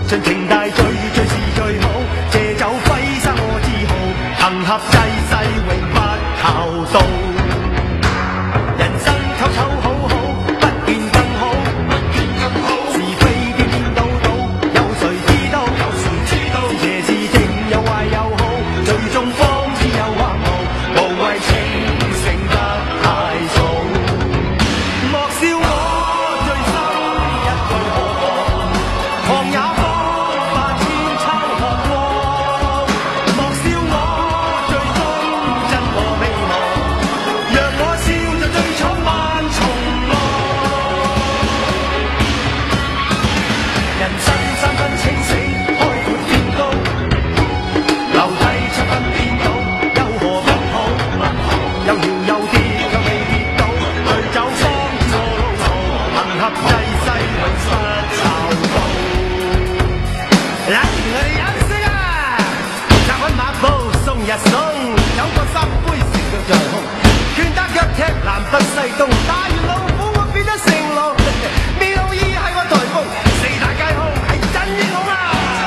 盡情大醉，最是最好。借酒揮灑我自豪，行俠濟世永不求道。人生醜醜好好，不見更好，是非顛顛倒倒，有誰知道？是邪是正，有壞有好，最終方知有或無，無謂情成得太早。莫笑我醉心一句何妨，狂也方百千秋學過。莫笑我最終真我未忘，讓我笑就最闖萬重浪。人生三分清醒，開闊天高，樓梯七分顛倒，有何不好？有搖有跌，卻未跌倒，醉酒方知我路途，行俠濟世永不抄到。來，我哋飲先啊！扎穩馬步送一送，有個三杯食腳在胸，拳打腳踢南北西東，打完老虎我變咗成龍，妙意係個颱風，四大皆空係真英雄啊！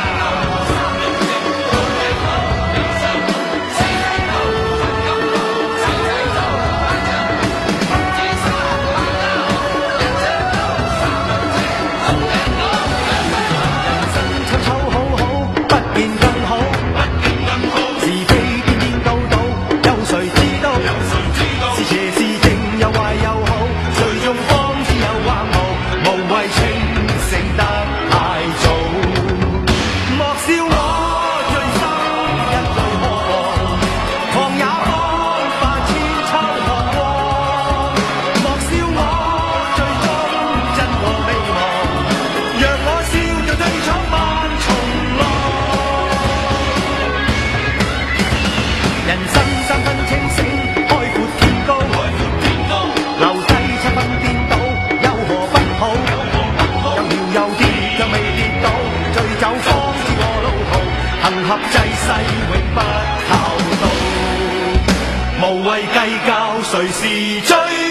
醜醜好好，不見更好，是非顛顛倒倒，有誰知道？是邪是正，有壞有好，最終方知有或無，無謂情成得太早。莫笑我醉心一句何妨，狂也方百千秋學過。莫笑我最終真我未忘，讓我笑就最闖萬重浪。人生三分清醒，開闊天高，樓梯七分顛倒，有何不好？有搖有跌，卻未跌倒，醉酒方知我路途，行俠濟世永不靠到，無謂計較誰是最